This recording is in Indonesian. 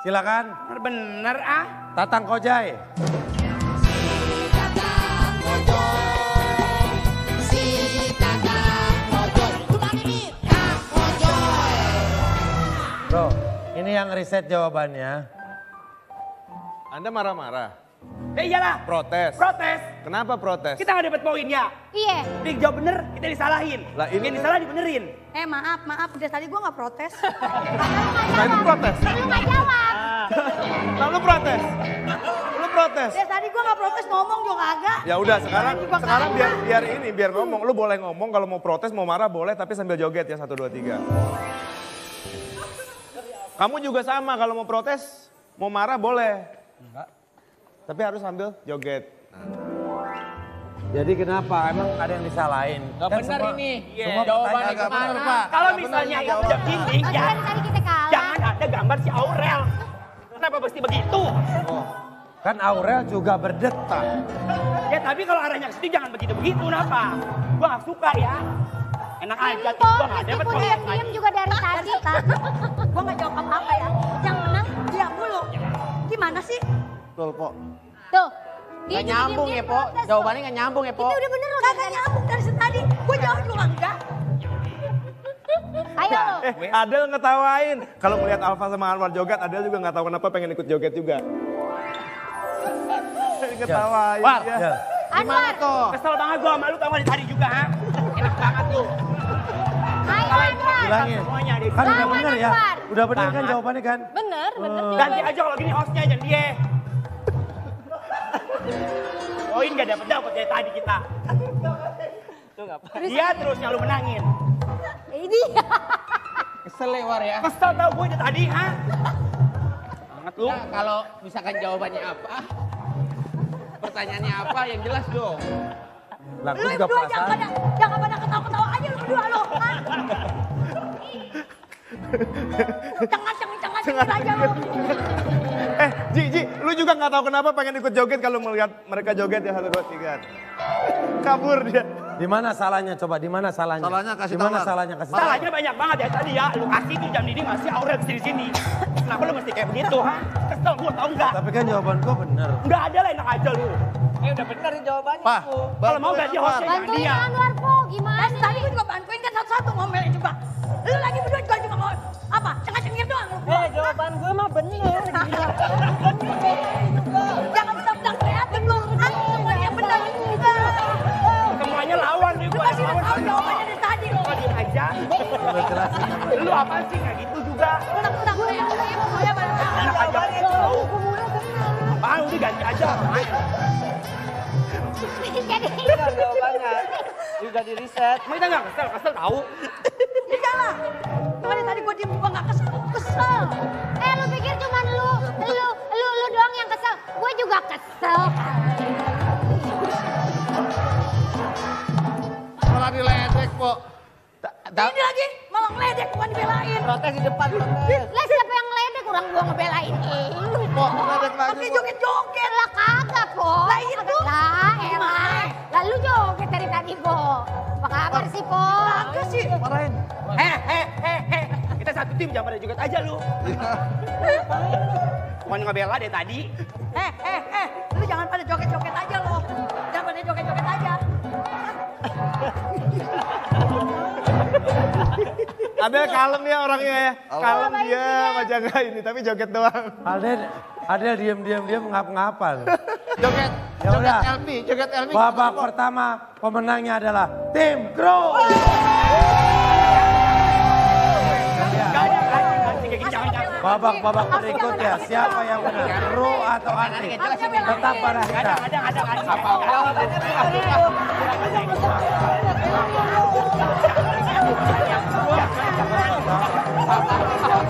silakan. Bener ah. Tatang Kojai. Bro, ini yang riset jawabannya. Anda marah-marah? Iyalah. Protes? Protes. Kenapa protes? Kita gak dapet poinnya. Iya. Dia jawab bener, kita disalahin. Lah, ini- Yang disalah dibenerin. Maaf, dari tadi gue gak protes. Nah itu protes? Lu gak jawab. Nah lu protes? Lu protes? Dari tadi gue gak protes, ngomong juga kagak. Ya udah sekarang Juga kagak. biar ngomong. Lu boleh ngomong kalau mau protes mau marah boleh tapi sambil joget ya 1 2 3. Kamu juga sama kalau mau protes mau marah boleh. Enggak. Tapi harus sambil joget. Jadi kenapa? Emang ada yang disalahin? Gak Kan benar semua- ini. semua Jawabannya pertanyaan- kemana? Kalau misalnya yang udah gini, Kan ya, tadi kita kalah. jangan ada gambar si Aurel. Kenapa mesti begitu? Kan Aurel juga berdetak. Ya tapi kalau arahnya ke situ jangan begitu-begitu, kenapa? Gua gak suka ya. Enak aja, Ini tuh kok gua gak dapet meskipun poin. diam-diam juga dari tadi. Gue gak jawab apa-apa ya. Yang menang diam mulu. Gimana sih? Betul, Po. Tuh. Gak nyambung ya, Po. Jawabannya gak nyambung ya, Po. Ini udah bener loh. Kagak nyambung dari tadi. Gue jawab juga enggak. Ayo lo. Adel ngetawain. Kalau melihat Alfa sama Anwar joget, Adel juga nggak tahu kenapa pengen ikut joget juga. Ngetawain War. ya. Ya. Anwar. Kesel banget gua sama lu tau gak di tadi juga, ha? Enak banget lu. Ayo Anwar. Bilangin. Semuanya deh. Kan udah Lawan, bener ya? Anwar. Udah bener kan Banget. jawabannya kan? Bener Ganti aja kalau gini hostnya jangan dia. Poin gak dapet dari tadi kita. Dia terus yang lu menangin. Ini. Kesel ya, War ya. Kesel tau gue dari tadi, ha? Banget lu. Nah, kalau misalkan jawabannya apa, pertanyaannya apa yang jelas dong. Lah, aku Lu juga berdua perasaan. jangan pada ketawa-ketawa aja lu berdua lo. Cengat aja lu. Ji, lu juga nggak tahu kenapa pengen ikut joget kalau melihat mereka joget ya 1 2 3. Kabur dia. Di mana salahnya coba? Di mana salahnya? Salahnya kasih Di mana tahu, War. salahnya kasih tahu? Salahnya banyak banget ya tadi ya. Lu kasih tuh jam dini masih Aurel sini-sini. Kenapa lu mesti kayak begitu, ha? Kesel gue tau nggak? Tapi kan jawaban gua bener. Nggak ada lah, enak aja lu. Udah bener jawabannya. Pak, Kalau mau ganti hostnya jangan Bantuin dia. Anwar Po, gimana Dan tadi sih? gue juga bantuin kan satu-satu ngomelin juga. Lu lagi berdua juga mau apa? Cengak-cengir doang lu. Jawaban gue mah bener. Jangan benar-benar kreatif lu. Semuanya benar juga. Semuanya lawan nih Lu gue. masih udah tahu jawabannya dari tadi lu. Kok diem aja? Udah jelas. Lu apa sih kayak gitu juga? Udah gue yang semuanya benar. Enak aja tahu. Apaan udah ganti aja. Jadi. Jawabannya juga di riset. Emang kita nggak kesel tahu. Iya lah. Makanya tadi gue diem gue gak kesel. Kesel. Lu pikir cuman lu doang yang kesel. Gue juga kesel. malah diledek, Po. Ini lagi malah ngeledek bukan dibelain. Protes di depan. Protes. Lah siapa yang ngeledek? Kurang gua ngebelain lu. Po, ledek lagi, Pakai Po. joget-joget. Lah kagak, Po. Lah itu. Lah elah. Lalu joget dari tadi, Po. Apa kabar sih, Po? Kagak sih. Marahin. Kita satu tim jangan pada joget aja lu. Bukan ngebela deh tadi. Lu jangan pada joget-joget aja lo. Jangan pada joget-joget aja. Ada kalem ya orangnya ya. Kalem Apa dia isinya? majaga ini tapi joget doang. Ada diam-diam ngap-ngapan. Joget, Ya udah. joget LB. Babak pertama pemenangnya adalah tim Crow. Ganti kayak gini jangan. Babak berikutnya siapa yang menang? Crow atau Antik? Tetap pada kita. Ada.